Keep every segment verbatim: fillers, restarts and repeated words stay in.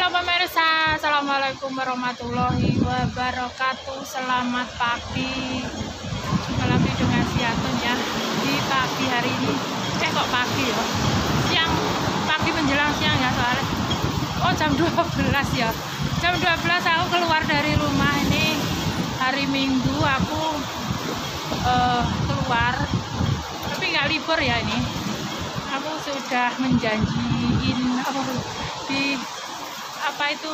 Halo pemirsa, assalamualaikum warahmatullahi wabarakatuh. Selamat pagi. Jumpa lagi dengan Siatun ya di pagi hari ini. Eh kok pagi ya? Siang, pagi menjelang siang ya soalnya. Oh jam dua belas ya. Jam dua belas aku keluar dari rumah ini hari Minggu aku uh, keluar. Tapi nggak libur ya ini. Aku sudah menjanjiin apa di apa itu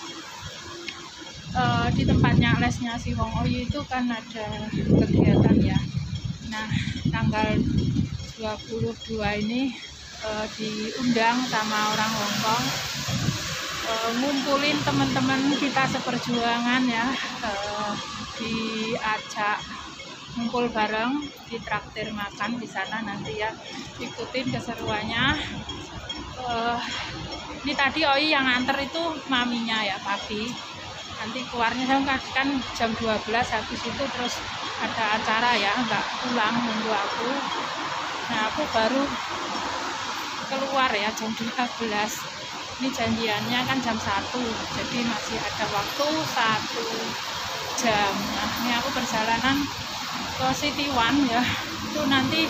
uh, di tempatnya lesnya si Wong Oyi itu kan ada kegiatan ya. Nah tanggal dua puluh dua ini uh, diundang sama orang Hongkong, uh, ngumpulin teman-teman kita seperjuangan ya, uh, diajak ngumpul bareng, ditraktir makan di sana nanti ya, ikutin keseruannya. Uh, ini tadi Oi yang nganter itu maminya ya papi, nanti keluarnya kan jam dua belas, habis itu terus ada acara ya, nggak pulang nunggu aku. Nah aku baru keluar ya jam dua belas, ini janjiannya kan jam satu, jadi masih ada waktu satu jam. Nah ini aku perjalanan ke City One ya, itu nanti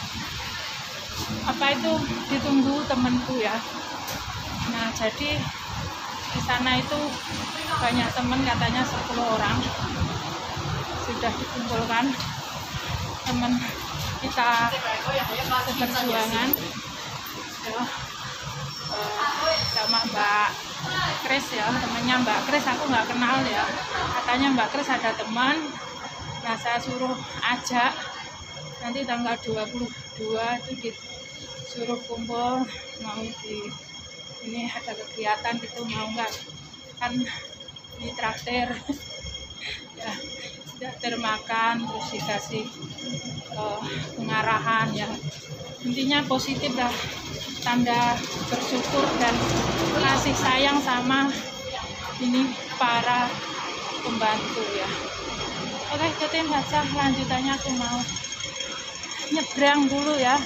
apa itu ditunggu temenku ya. Nah jadi di sana itu banyak temen, katanya sepuluh orang sudah dikumpulkan temen kita seperjuangan ya, uh, sama Mbak Kris ya, temennya Mbak Kris aku nggak kenal ya, katanya Mbak Kris ada teman. Nah saya suruh ajak nanti tanggal dua puluh dua itu disuruh kumpul, mau di ini ada kegiatan gitu, mau nggak kan di traktir ya, traktir makan terus dikasih uh, pengarahan ya, intinya positif lah, tanda bersyukur dan kasih sayang sama ini para pembantu ya. Oke, ikutin saja lanjutannya, aku mau nyebrang dulu ya.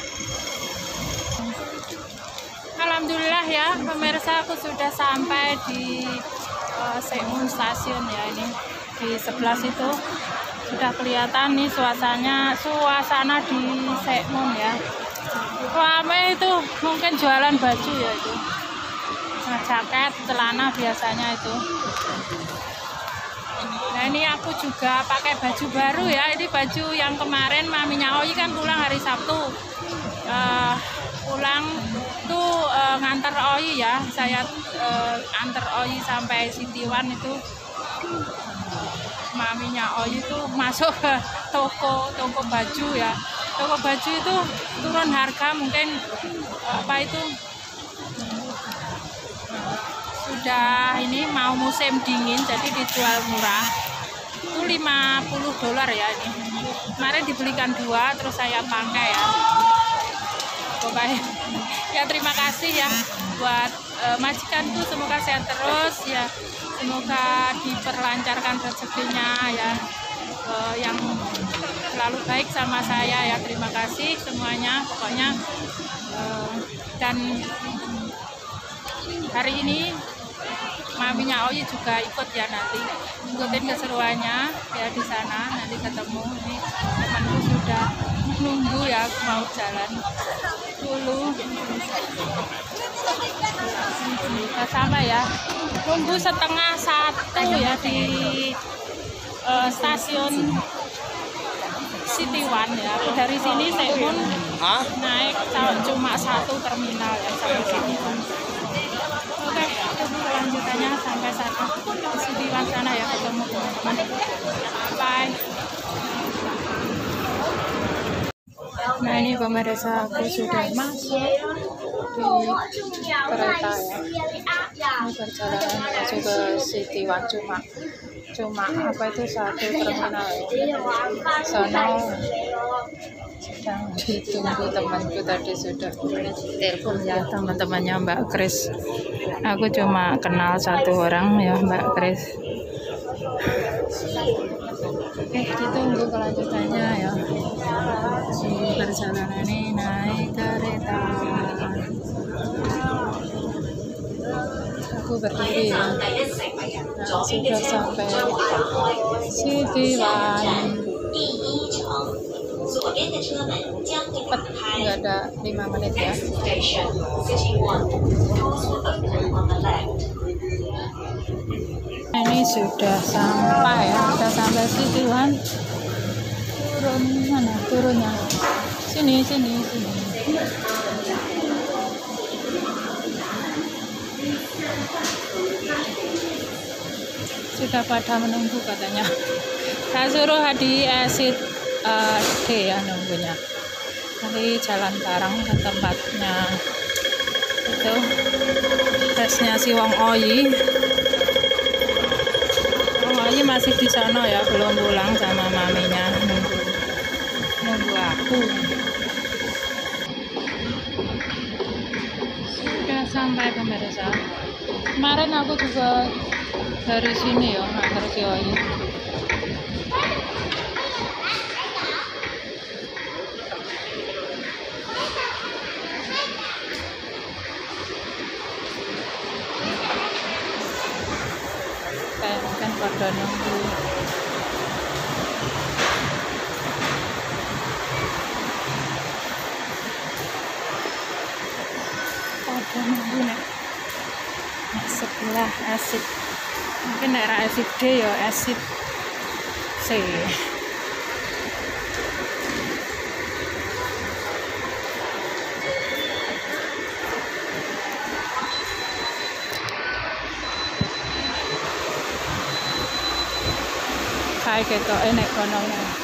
Alhamdulillah ya pemirsa, aku sudah sampai di uh, Sekmun stasiun ya, ini di sebelah situ sudah kelihatan nih suasananya, suasana di Sekmun ya. Ramai itu, mungkin jualan baju ya itu, nah, jaket, celana biasanya itu. Nah ini aku juga pakai baju baru ya, ini baju yang kemarin maminya Oyi kan pulang hari Sabtu, uh, pulang tuh uh, nganter Oyi ya, saya uh, antar Oyi sampai City One itu. Maminya Oyi itu masuk ke toko toko baju ya, toko baju itu turun harga, mungkin apa itu sudah ini mau musim dingin jadi dijual murah, itu lima puluh dolar ya. Ini kemarin dibelikan dua terus saya pakai ya. Pokoknya ya terima kasih ya buat uh, majikanku, semoga sehat terus ya, semoga diperlancarkan rezekinya ya, uh, yang selalu baik sama saya ya, terima kasih semuanya pokoknya. Uh, dan hari ini maminya Oyi juga ikut ya, nanti ikutin keseruannya ya di sana, nanti ketemu. Ini temanku sudah nunggu ya, mau jalan dulu. Nah, sama ya, nunggu setengah satu ya di uh, stasiun City One ya. Dari sini Sekmun naik cuma satu terminal ya sampai City One. Oke, tunggu kelanjutannya sampai sana di City One sana ya, ketemu teman-teman. Bye. Nah ini pemirsa, aku sudah masuk di kereta ya. Ini perjalanan menuju ke City One, cuma cuma apa itu satu terminal ya. Sono sedang ditunggu temanku, tadi sudah telepon ya teman-temannya Mbak Kris. Aku cuma kenal satu orang ya, Mbak Kris. Oke, ditunggu kelanjutannya ya. Di perjalanan ini naik kereta. Aku berdiri ya. Nah, sudah sampai Sidiwan. Cepat, nggak ada lima menit ya. Ini sudah sampai ya, sudah sampai Sidiwan. Turun mana? Turunnya? Sini, sini, sini. Sudah pada menunggu katanya. Saya suruh di exit uh, D ya nunggunya. Nanti jalan bareng ke tempatnya itu tesnya si Wong Oyi. Wong Oyi masih di sana ya, belum pulang sama maminya, nunggu nunggu aku. Sudah sampai pemirsa. Kemarin aku juga dari sini ya, ngantar si Oyi. Kayak kan pada nunggu. Pada nunggu nih. Nah, sebelah exit. Mungkin daerah exit D ya, exit C. Kayak gitu, enak kono.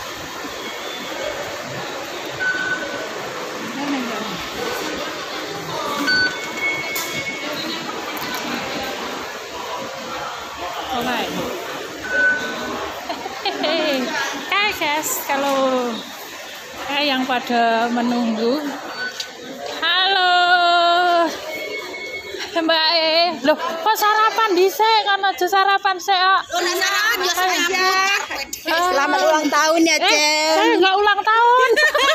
Enak ya. Oke. Hai guys, kalau eh, yang pada menunggu. Halo. Mbak E, loh kok sarapan dhisik kan aja sarapan sik kok. Ora sarapan ya aja. Selamat ulang tahun ya, Cen. Eh, saya enggak ulang tahun.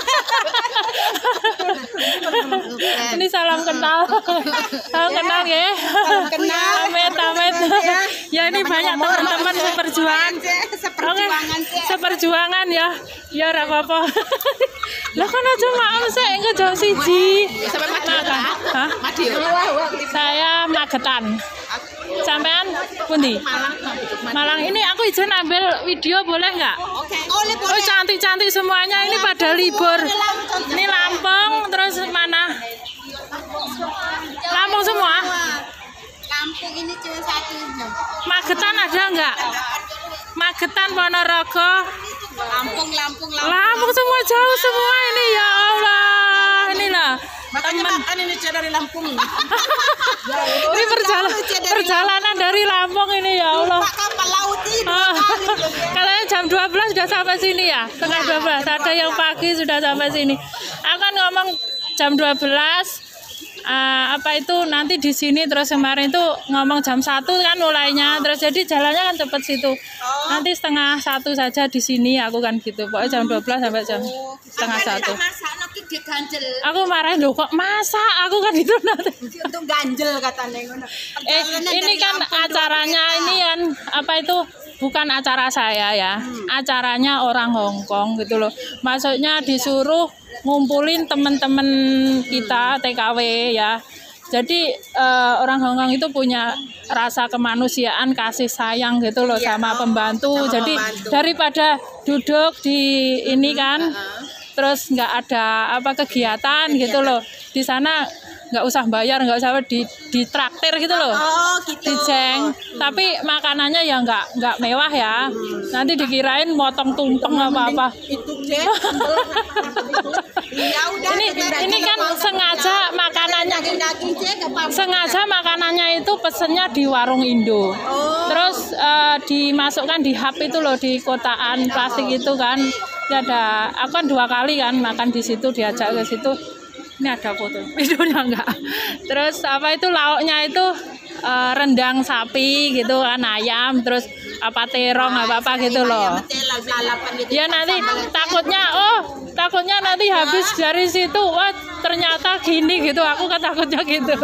Ini salam kenal. Salam kenal ya. Salam kenal. Amit amit. Ya ini banyak teman-teman seperjuangan. Seperjuangan, Cen. Seperjuangan ya. Ya ora apa-apa. Lah kan aja maem sik engko jauh siji. Sampai Madiun. Hah? Madiun. Saya Magetan. Sampean pundi? Malang. Malang. Ini aku izin ambil video boleh nggak? Oke. Boleh, Oh boleh. cantik-cantik semuanya ini pada libur. Ini Lampung terus mana? Lampung semua? Lampung ini cuma satu. Magetan ada nggak? Magetan, Ponorogo, Lampung, Lampung, Lampung. Lampung semua jauh semua ini ya Allah. Ini lah. Makanya makan ini Cen dari Lampung. Ini perjalanan perjalanan dari Lampung ini ya Allah. Pak kapal laut ini. Oh, katanya jam dua belas sudah sampai sini ya, setengah dua belas. Ada yang pagi sudah sampai sini. Aku kan ngomong jam dua belas. Uh, apa itu nanti di sini terus kemarin itu ngomong jam satu kan mulainya, terus jadi jalannya kan cepet situ. Nanti setengah satu saja di sini aku kan gitu. Pokoknya jam dua belas sampai jam setengah satu. Aku marahin loh kok masak aku kan itu nanti. Itu ganjel katanya ngono. Eh ini kan acaranya ini kan apa itu bukan acara saya ya, acaranya orang Hong Kong gitu loh. Maksudnya disuruh ngumpulin teman-teman kita T K W ya. Jadi uh, orang Hong Kong itu punya rasa kemanusiaan, kasih sayang gitu loh ya, sama pembantu. Sama Jadi pembantu. Daripada duduk di ini kan, uh-huh. terus nggak ada apa kegiatan, kegiatan gitu loh. Di sana nggak usah bayar, nggak usah di di traktir gitu loh, oh, gitu. diceng. Hmm. Tapi makanannya ya nggak nggak mewah ya. Hmm. Nanti dikirain motong tumpeng apa apa. Itu deh. Ya udah. Ini ini kan sengaja makanannya, sengaja makanannya itu pesennya di warung Indo. Oh. Terus uh, dimasukkan di hub itu loh, di kotaan plastik itu kan. Ada, aku kan dua kali kan makan di situ, diajak ke situ. Ini ada foto videonya enggak. Terus apa itu lauknya itu uh, rendang sapi gitu kan, ayam, terus apa terong apa apa gitu loh. Ya nanti takutnya oh takutnya nanti habis dari situ wah ternyata gini gitu, aku kan takutnya gitu.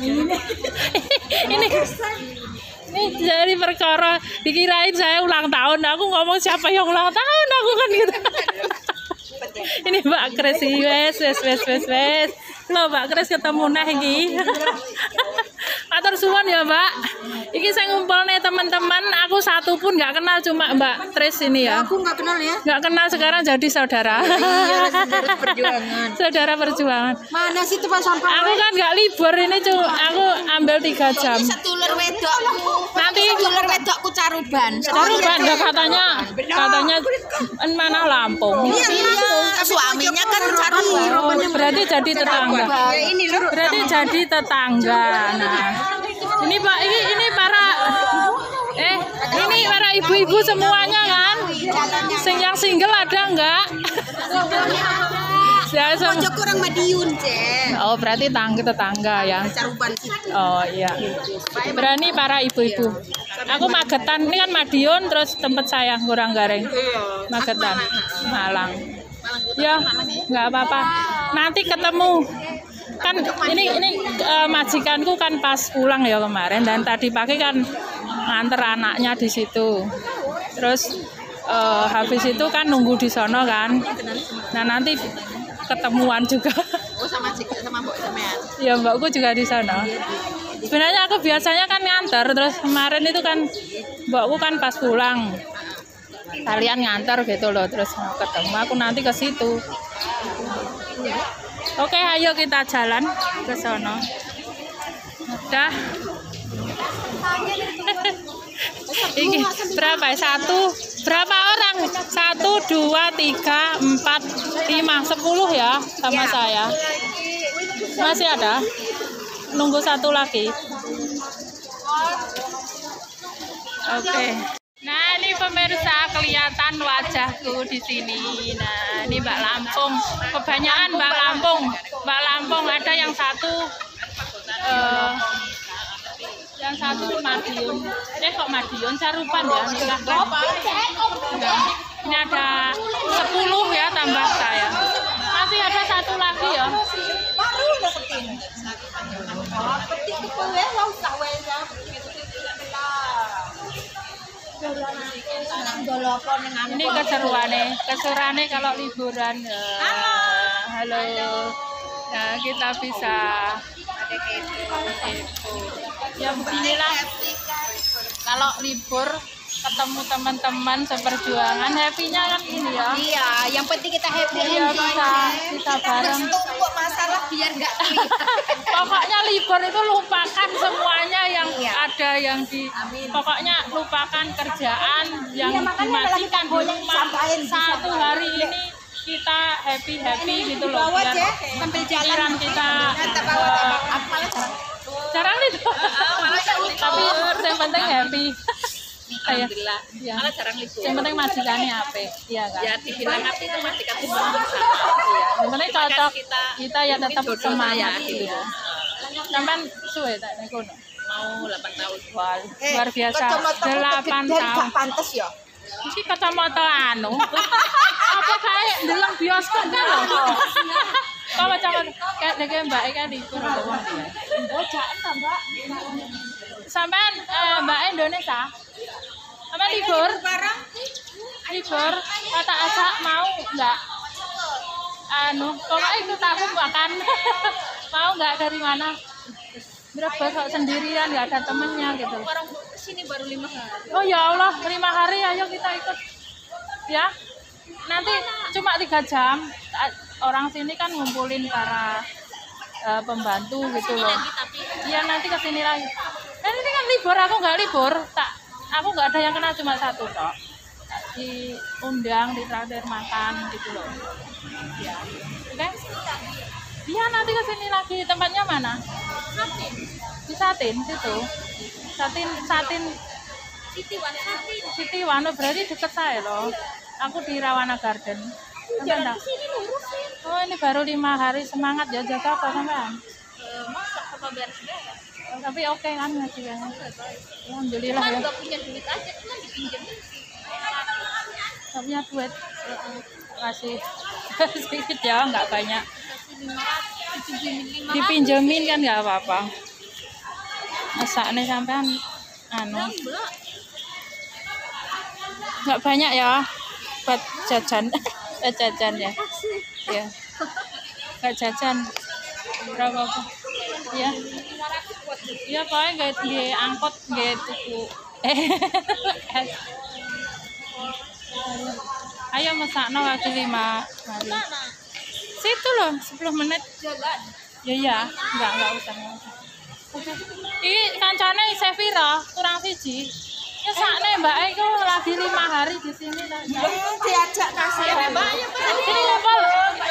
ini ini jadi perkara dikirain saya ulang tahun, aku ngomong siapa yang ulang tahun aku kan gitu. Ini Mbak Kris wes wes wes wes wes lo Mbak Kris ketemu nah iki. Matur suwun ya Mbak, iki saya ngumpul nih teman-teman, aku satu pun nggak kenal, cuma Mbak Kris ini ya. Aku nggak kenal ya. Nggak kenal, sekarang jadi saudara. Iya, saudara perjuangan. Saudara perjuangan. Mana sih tuh sampah? Aku kan nggak libur ini, cuma aku ambil tiga jam. Setulur wedokku. Nanti setulur wedokku Caruban. Caruban nggak katanya, katanya en mana Lampung. Iya, suaminya kan Caruban. Oh, berarti jadi tetangga. Berarti jadi tetangga. Nah, ini Pak, ini ini para eh ini para ibu-ibu semuanya kan? Sing yang single ada enggak? Ya, Pojok kurang Madiun, Cek. oh, berarti tangga tetangga ya. Caruban situ. Oh iya. Berani para ibu-ibu. Aku Magetan, ini kan Madiun, terus tempat saya Kurang Gareng. Magetan, Malang. Ya, nggak apa-apa. Nanti ketemu. Kan ini ini uh, majikanku kan pas pulang ya kemarin, dan tadi pagi kan nganter anaknya di situ. Terus uh, habis itu kan nunggu di sono kan. Nah, nanti ketemuan juga. Oh, sama Cik, sama Mbok sampean. Ya, Mbakku juga di sana. Sebenarnya aku biasanya kan nganter, terus kemarin itu kan Mbakku kan pas pulang. Kalian nganter gitu loh, terus mau ketemu aku nanti ke situ. Oke, ayo kita jalan ke sono. Udah. Ini berapa? Satu, berapa orang? Satu, dua, tiga, empat, lima, sepuluh ya sama saya. Masih ada? Nunggu satu lagi. Oke. Nah, ini pemirsa kelihatan wajahku di sini. Nah, ini Mbak Lampung. Kebanyakan Mbak Lampung. Mbak Lampung ada yang satu uh, yang satu Madiun. Eh kok Madiun, Caruban ya. Nah, ini ada sepuluh ya tambah saya. Masih ada satu lagi ya. Ini keseruannya, keseruannya kalau liburan. Uh, halo. Nah, kita bisa ya beginilah kalau libur ketemu teman-teman seperjuangan, happy-nya kan ini ya. Iya, yang penting kita happy. Iya, bisa bisa bareng. Tumpuk masalah biar nggak Pokoknya libur itu lupakan semuanya yang iya. ada yang di Amin. Pokoknya lupakan kerjaan yang iya, dimatikan di rumah. Satu hari ini kita happy happy gitu loh, biar sambil pikiran kita jarang itu, tapi yang penting happy. Alhamdulillah, ya. Malah jarang libur. Yang penting majikannya apa? Iya kan? Ya dibilang apa itu majikan semua. Iya. Yang penting cocok kita, kita ya tetap semangat ya, gitu. Iya. Sampai suwe tak niku. Mau delapan tahun. Wah, luar biasa. delapan tahun. Pantes ya. Iki kacamata anu. Apa kayak ndeleng bioskop kan lho. Kalau kacamata kayak dek Mbak kan libur. Oh, jangan ta, Mbak. Sampean eh, Mbak Indonesia. Apa libur? Libur. Kata ajak mau enggak? Anu, pokoknya ikut aku makan. Mau enggak dari mana? Brebes kok sendirian, nggak ada temennya gitu. Orang sini baru lima hari. Oh ya Allah, lima hari ayo kita ikut. Ya, nanti cuma tiga jam. Orang sini kan ngumpulin para uh, pembantu gitu loh. Iya nanti kesini lagi. Dan ini kan libur, aku nggak libur. Tak, aku nggak ada yang kenal, cuma satu kok. Diundang, ditraktir makan gitu loh. Ya, oke. Okay? Iya nanti kesini lagi. Tempatnya mana? Satin. Di Satin situ. Satin, Satin. Siti Wano. Siti Wano berarti deket saya loh. Aku di Rawana Garden. Jalan ke sini lurusin. Oh ini baru lima hari, semangat ya, jaga apa sampean? Masak sama beres-beres. Tapi oke kan hasilnya. Alhamdulillah ya. Nggak punya duit aja, cuma dipinjemin. Nggak punya duit. Kasih sedikit ya, nggak banyak. Dipinjemin kan nggak apa-apa. Masaknya sampean anu. Nggak banyak ya buat jajan. Buat jajan ya. Ya. Nggak jajan. Berapa apa? Ya. Iya paling nggak diangkut nggak tuku. Eh. Ayo masakno lagi lima hari. Situ loh, sepuluh menit. Jalan. Ya ya, enggak enggak usah. Oke. Iki kancane Sevira, kurang siji. Ya sakne Mbak iku lagi lima hari di sini ta. Diajak kasih ya, Mbak. Ini level.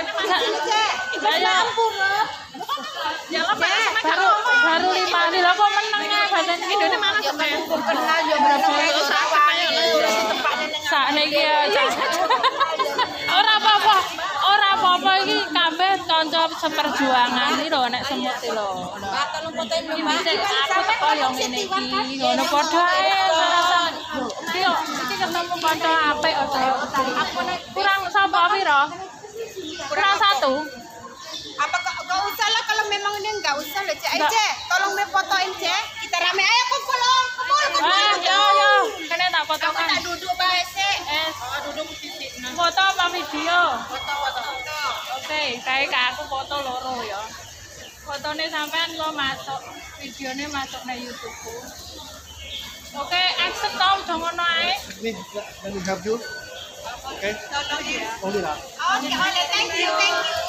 Ya ampun, loh. Ya lah baru baru lima hari lah kok meneng ya badan ini mana sampai Kenal ya berapa kali sakne iki ya. Ora apa-apa. Ora apa-apa iki kabeh kanca seperjuangan iki lho nek semut iki lho. tolong fotoin dulu, Mbak. Aku teko yo ngene iki, ngono padha ae. Iki yo iki ketemu kanca apik aja. Aku nek kurang sapa piro? Kurang satu. Apa kok enggak usah lah kalau memang ini enggak usah loh, Cek. Eh, Cek, tolong me fotoin, Cek. Kita rame ayo kumpul, Om. Kumpul, kumpul. Ah, yo yo. Kene tak Aku fotokan. tak duduk bae, Cek. Eh, Oh, duduk titik. foto apa video? Foto, foto, foto. Oke, kae ke aku foto loro ya. Fotone sampean lo masuk, videone masuk nang YouTube-ku. Oke, accept to udah ngono ae. Me, let me help you. Okay. Only that. Oke, oke, thank you, thank you.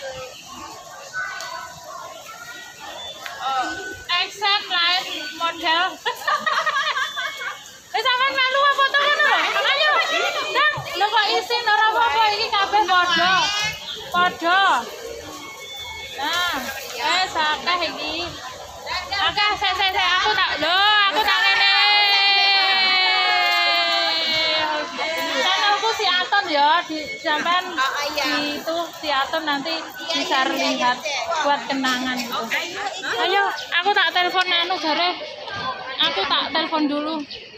Accept live model. Eh sampean melu apa foto ngono lho? Ayo. Dang, lho kok isin ora apa-apa iki kabeh padha. Padha. Nah, eh sakeh iki. Akeh sik sik sik aku tak lho, aku tak ngene. Channelku si Aton ya, di sampean di itu si Aton nanti bisa lihat buat kenangan gitu. Ayo, aku tak telepon anu jare. Aku tak telepon dulu.